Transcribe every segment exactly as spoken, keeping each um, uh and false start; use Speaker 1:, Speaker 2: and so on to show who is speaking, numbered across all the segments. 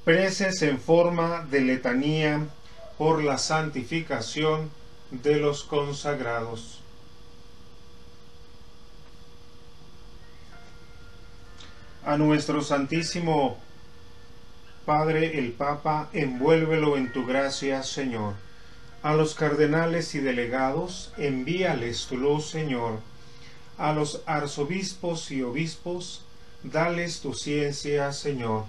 Speaker 1: Preces en forma de letanía por la santificación de los consagrados. A nuestro Santísimo Padre el Papa, envuélvelo en tu gracia, Señor. A los cardenales y delegados, envíales tu luz, Señor. A los arzobispos y obispos, dales tu ciencia, Señor.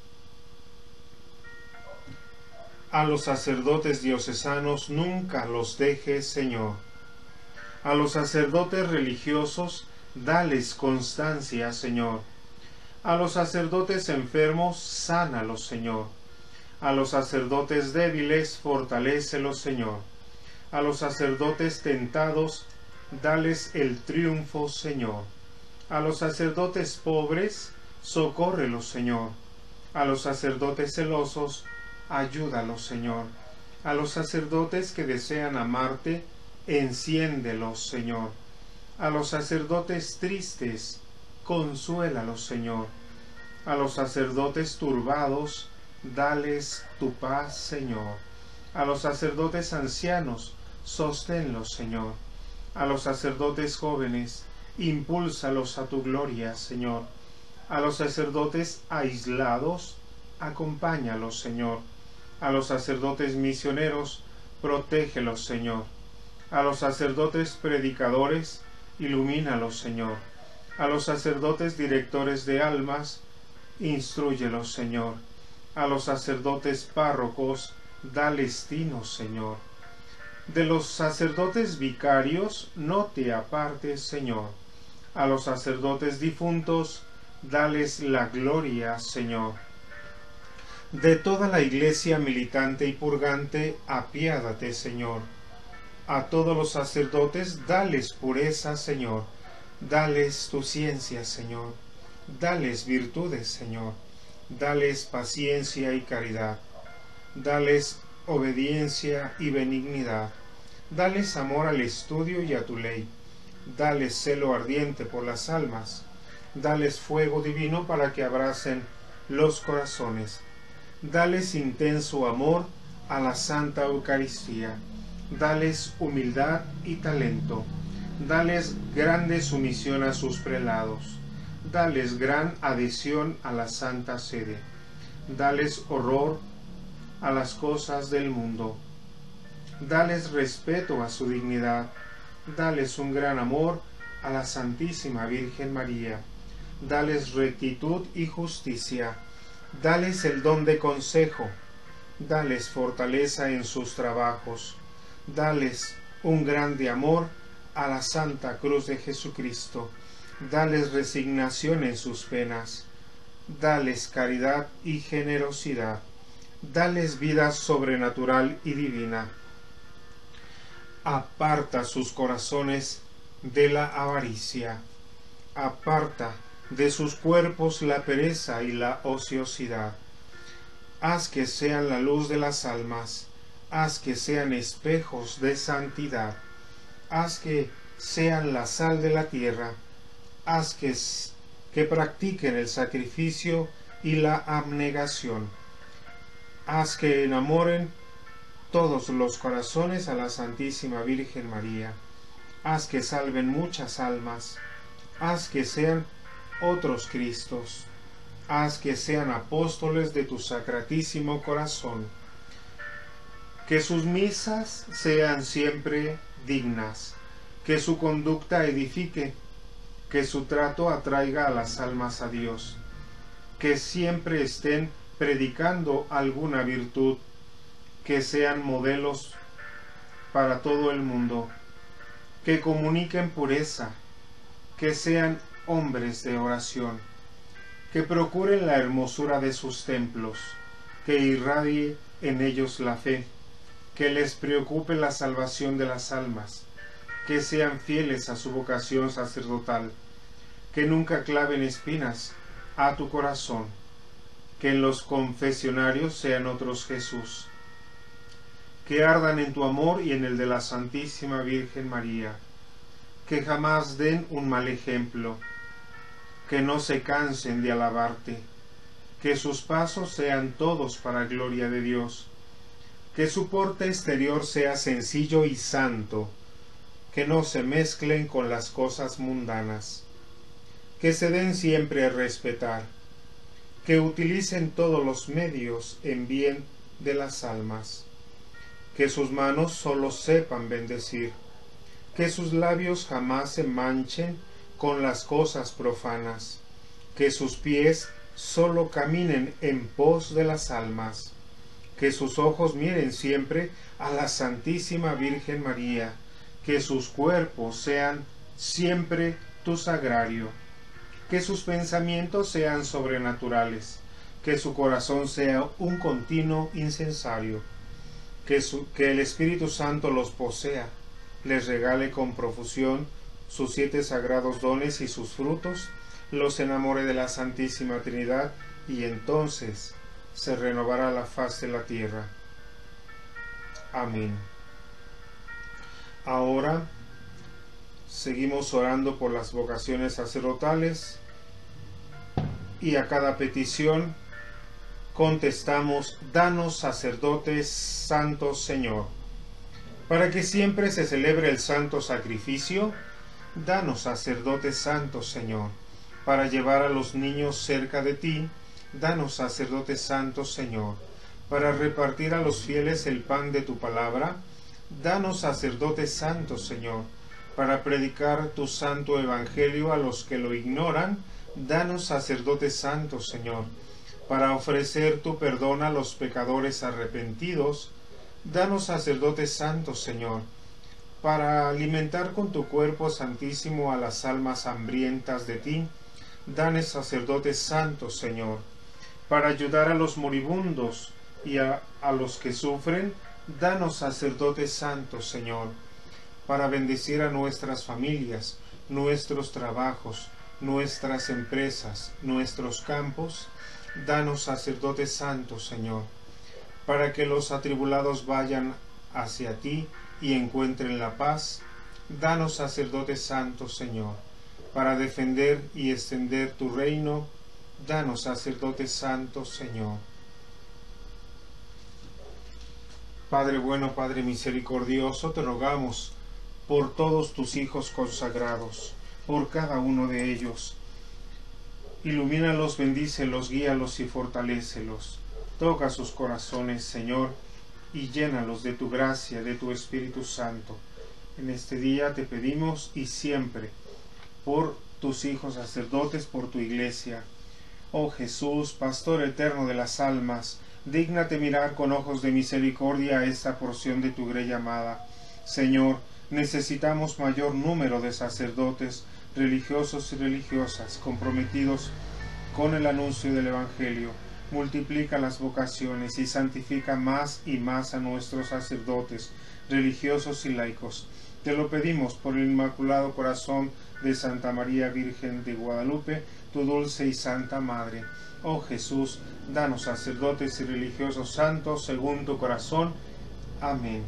Speaker 1: A los sacerdotes diocesanos, nunca los dejes, Señor. A los sacerdotes religiosos, dales constancia, Señor. A los sacerdotes enfermos, sánalos, Señor. A los sacerdotes débiles, fortalécelos, Señor. A los sacerdotes tentados, dales el triunfo, Señor. A los sacerdotes pobres, socórrelos, Señor. A los sacerdotes celosos, ayúdalos, Señor. A los sacerdotes que desean amarte, enciéndelos, Señor. A los sacerdotes tristes, consuélalos, Señor. A los sacerdotes turbados, dales tu paz, Señor. A los sacerdotes ancianos, sosténlos, Señor. A los sacerdotes jóvenes, impúlsalos a tu gloria, Señor. A los sacerdotes aislados, acompáñalos, Señor. A los sacerdotes misioneros, protégelos, Señor. A los sacerdotes predicadores, ilumínalos, Señor. A los sacerdotes directores de almas, instrúyelos, Señor. A los sacerdotes párrocos, dales tino, Señor. De los sacerdotes vicarios, no te apartes, Señor. A los sacerdotes difuntos, dales la gloria, Señor. De toda la Iglesia militante y purgante, apiádate, Señor. A todos los sacerdotes, dales pureza, Señor. Dales tu ciencia, Señor. Dales virtudes, Señor. Dales paciencia y caridad. Dales obediencia y benignidad. Dales amor al estudio y a tu ley. Dales celo ardiente por las almas. Dales fuego divino para que abracen los corazones. Dales intenso amor a la Santa Eucaristía. Dales humildad y talento. Dales grande sumisión a sus prelados. Dales gran adhesión a la Santa Sede. Dales horror a las cosas del mundo. Dales respeto a su dignidad. Dales un gran amor a la Santísima Virgen María. Dales rectitud y justicia. Dales el don de consejo. Dales fortaleza en sus trabajos. Dales un grande amor a la Santa Cruz de Jesucristo. Dales resignación en sus penas. Dales caridad y generosidad. Dales vida sobrenatural y divina. Aparta sus corazones de la avaricia. Aparta de sus cuerpos la pereza y la ociosidad. Haz que sean la luz de las almas. Haz que sean espejos de santidad. Haz que sean la sal de la tierra. Haz que, que practiquen el sacrificio y la abnegación. Haz que enamoren todos los corazones a la Santísima Virgen María. Haz que salven muchas almas. Haz que sean otros Cristos. Haz que sean apóstoles de tu sacratísimo corazón. Que sus misas sean siempre dignas. Que su conducta edifique. Que su trato atraiga a las almas a Dios. Que siempre estén predicando alguna virtud. Que sean modelos para todo el mundo. Que comuniquen pureza. Que sean hombres de oración. Que procuren la hermosura de sus templos. Que irradie en ellos la fe. Que les preocupe la salvación de las almas. Que sean fieles a su vocación sacerdotal. Que nunca claven espinas a tu corazón. Que en los confesionarios sean otros Jesús. Que ardan en tu amor y en el de la Santísima Virgen María. Que jamás den un mal ejemplo. Que no se cansen de alabarte. que sus pasos sean todos para gloria de Dios, que su porte exterior sea sencillo y santo, que no se mezclen con las cosas mundanas, que se den siempre a respetar, que utilicen todos los medios en bien de las almas, que sus manos solo sepan bendecir, que sus labios jamás se manchen con las cosas profanas, que sus pies solo caminen en pos de las almas, que sus ojos miren siempre a la Santísima Virgen María, que sus cuerpos sean siempre tu sagrario, que sus pensamientos sean sobrenaturales, que su corazón sea un continuo incensario, que, su, que el Espíritu Santo los posea, les regale con profusión sus siete sagrados dones y sus frutos, los enamore de la Santísima Trinidad, y entonces se renovará la faz de la tierra. Amén. Ahora seguimos orando por las vocaciones sacerdotales y a cada petición contestamos: danos sacerdotes santos, Señor. Para que siempre se celebre el santo sacrificio, danos sacerdotes santos, Señor. Para llevar a los niños cerca de ti, danos sacerdotes santos, Señor. Para repartir a los fieles el pan de tu palabra, danos sacerdotes santos, Señor. Para predicar tu santo evangelio a los que lo ignoran, danos sacerdotes santos, Señor. Para ofrecer tu perdón a los pecadores arrepentidos, danos sacerdotes santos, Señor. Para alimentar con tu cuerpo santísimo a las almas hambrientas de ti, danos sacerdotes santos, Señor. Para ayudar a los moribundos y a, a los que sufren, danos sacerdotes santos, Señor. Para bendecir a nuestras familias, nuestros trabajos, nuestras empresas, nuestros campos, danos sacerdotes santos, Señor. Para que los atribulados vayan hacia ti y encuentren la paz, danos sacerdotes santos, Señor. Para defender y extender tu reino, danos sacerdotes santos, Señor. Padre bueno, Padre misericordioso, te rogamos por todos tus hijos consagrados, por cada uno de ellos. Ilumínalos, bendícelos, guíalos y fortalécelos. Toca sus corazones, Señor, y llénalos de tu gracia, de tu Espíritu Santo. En este día te pedimos, y siempre, por tus hijos sacerdotes, por tu iglesia. Oh Jesús, Pastor eterno de las almas, dígnate mirar con ojos de misericordia a esta porción de tu grey amada. Señor, necesitamos mayor número de sacerdotes, religiosos y religiosas, comprometidos con el anuncio del Evangelio. Multiplica las vocaciones y santifica más y más a nuestros sacerdotes, religiosos y laicos. Te lo pedimos por el Inmaculado Corazón de Santa María Virgen de Guadalupe, tu dulce y santa Madre. Oh Jesús, danos sacerdotes y religiosos santos según tu corazón. Amén.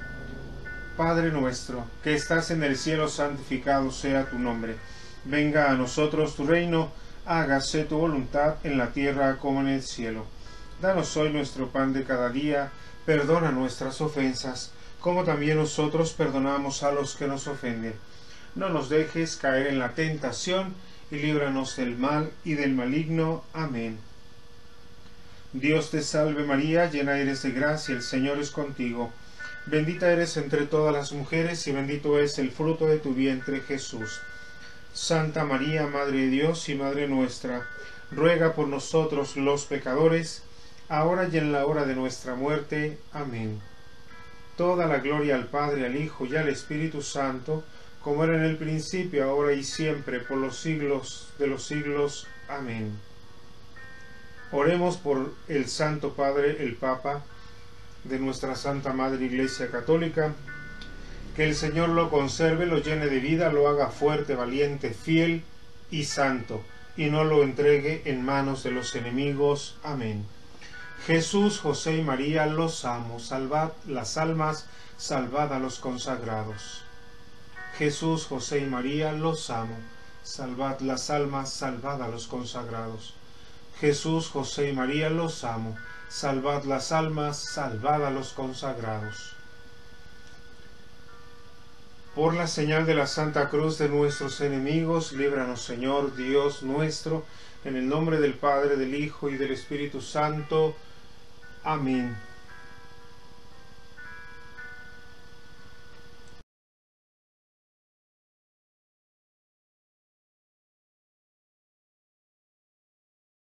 Speaker 1: Padre nuestro, que estás en el cielo, santificado sea tu nombre. Venga a nosotros tu reino, hágase tu voluntad en la tierra como en el cielo. Danos hoy nuestro pan de cada día, perdona nuestras ofensas, como también nosotros perdonamos a los que nos ofenden. No nos dejes caer en la tentación, y líbranos del mal y del maligno. Amén. Dios te salve María, llena eres de gracia, el Señor es contigo. Bendita eres entre todas las mujeres, y bendito es el fruto de tu vientre, Jesús. Santa María, Madre de Dios y Madre nuestra, ruega por nosotros los pecadores, ahora y en la hora de nuestra muerte. Amén. Toda la gloria al Padre, al Hijo y al Espíritu Santo, como era en el principio, ahora y siempre, por los siglos de los siglos. Amén. Oremos por el Santo Padre, el Papa, de nuestra Santa Madre Iglesia Católica. Que el Señor lo conserve, lo llene de vida, lo haga fuerte, valiente, fiel y santo, y no lo entregue en manos de los enemigos. Amén. Jesús, José y María, los amo. Salvad las almas, salvad a los consagrados. Jesús, José y María, los amo. Salvad las almas, salvad a los consagrados. Jesús, José y María, los amo. Salvad las almas, salvad a los consagrados. Por la señal de la Santa Cruz de nuestros enemigos, líbranos, Señor, Dios nuestro, en el nombre del Padre, del Hijo y del Espíritu Santo. Amén.